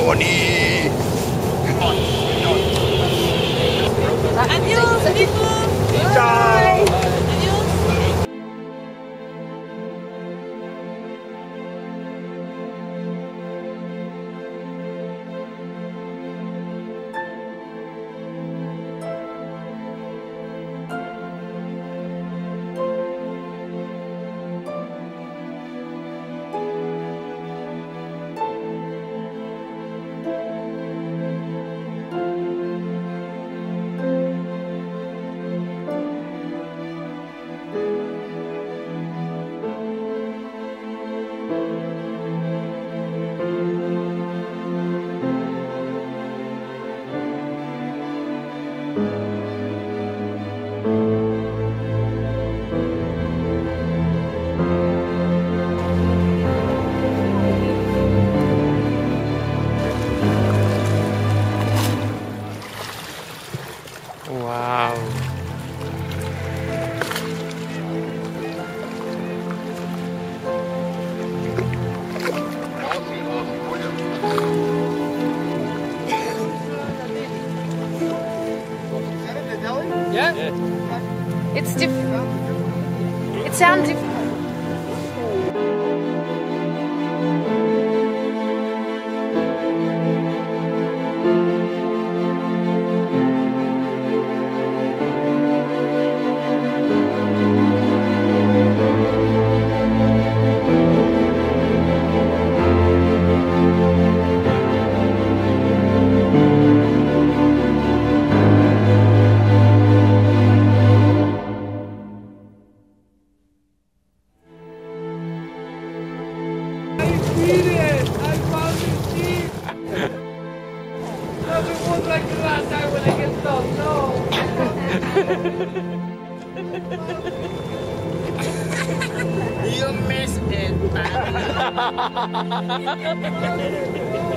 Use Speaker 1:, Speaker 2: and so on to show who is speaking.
Speaker 1: Tony.
Speaker 2: Adios, amigo.
Speaker 1: Ciao.
Speaker 2: Adios.
Speaker 3: Wow.
Speaker 4: Yeah?
Speaker 2: It's different. It sounds different.
Speaker 4: I found this sheep! Nothing was like the last time when I get stuck, no!
Speaker 1: You missed it, man.